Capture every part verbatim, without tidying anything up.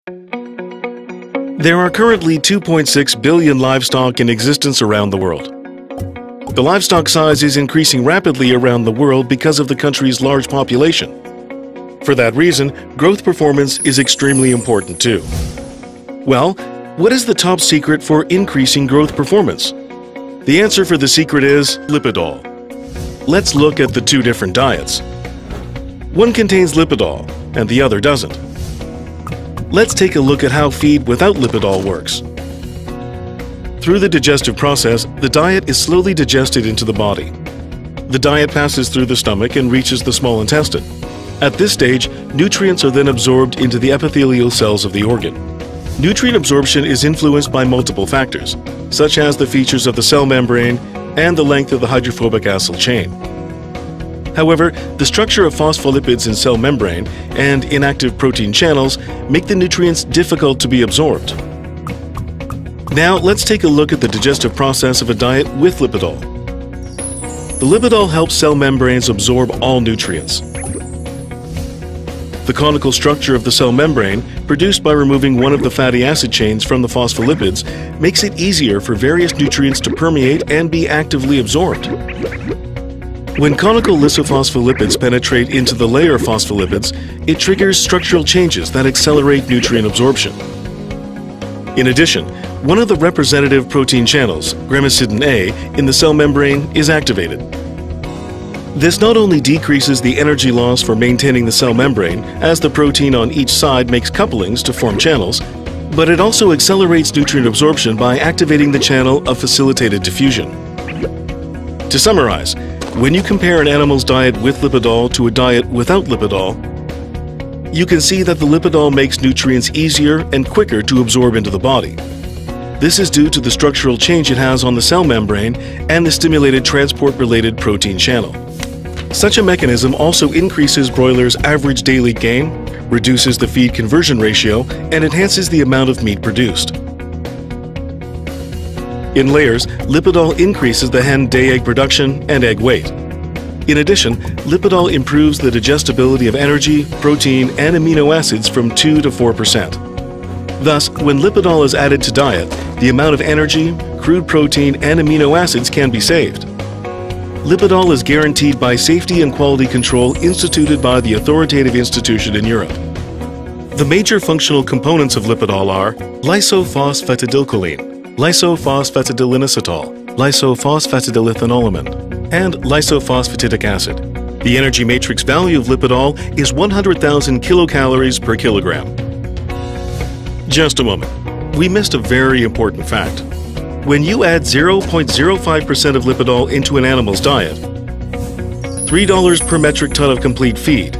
There are currently two point six billion livestock in existence around the world. The livestock size is increasing rapidly around the world because of the country's large population. For that reason, growth performance is extremely important too. Well, what is the top secret for increasing growth performance? The answer for the secret is Lipidol. Let's look at the two different diets. One contains Lipidol and the other doesn't. Let's take a look at how feed without Lipidol works. Through the digestive process, the diet is slowly digested into the body. The diet passes through the stomach and reaches the small intestine. At this stage, nutrients are then absorbed into the epithelial cells of the organ. Nutrient absorption is influenced by multiple factors, such as the features of the cell membrane and the length of the hydrophobic acyl chain. However, the structure of phospholipids in cell membrane and inactive protein channels make the nutrients difficult to be absorbed. Now, let's take a look at the digestive process of a diet with Lipidol. The Lipidol helps cell membranes absorb all nutrients. The conical structure of the cell membrane, produced by removing one of the fatty acid chains from the phospholipids, makes it easier for various nutrients to permeate and be actively absorbed. When conical lysophospholipids penetrate into the layer of phospholipids, it triggers structural changes that accelerate nutrient absorption. In addition, one of the representative protein channels, gramicidin A, in the cell membrane is activated. This not only decreases the energy loss for maintaining the cell membrane, as the protein on each side makes couplings to form channels, but it also accelerates nutrient absorption by activating the channel of facilitated diffusion. To summarize, when you compare an animal's diet with Lipidol to a diet without Lipidol, you can see that the Lipidol makes nutrients easier and quicker to absorb into the body. This is due to the structural change it has on the cell membrane and the stimulated transport-related protein channel. Such a mechanism also increases broilers' average daily gain, reduces the feed conversion ratio, and enhances the amount of meat produced. In layers, Lipidol increases the hen day egg production and egg weight. In addition, Lipidol improves the digestibility of energy, protein, and amino acids from two to four percent. Thus, when Lipidol is added to diet, the amount of energy, crude protein, and amino acids can be saved. Lipidol is guaranteed by safety and quality control instituted by the authoritative institution in Europe. The major functional components of Lipidol are lysophosphatidylcholine, lysophosphatidyllinositol, lysophosphatidylethanolamine, and lysophosphatidic acid. The energy matrix value of Lipidol is one hundred thousand kilocalories per kilogram. Just a moment. We missed a very important fact. When you add zero point zero five percent of Lipidol into an animal's diet, three dollars per metric ton of complete feed.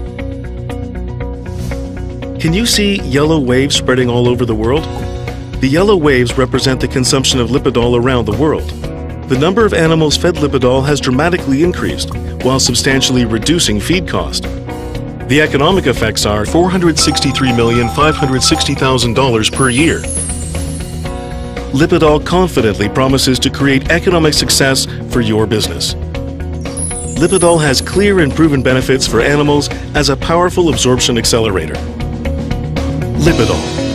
Can you see yellow waves spreading all over the world? The yellow waves represent the consumption of Lipidol around the world. The number of animals fed Lipidol has dramatically increased, while substantially reducing feed cost. The economic effects are four hundred sixty-three million five hundred sixty thousand dollars per year. Lipidol confidently promises to create economic success for your business. Lipidol has clear and proven benefits for animals as a powerful absorption accelerator. Lipidol.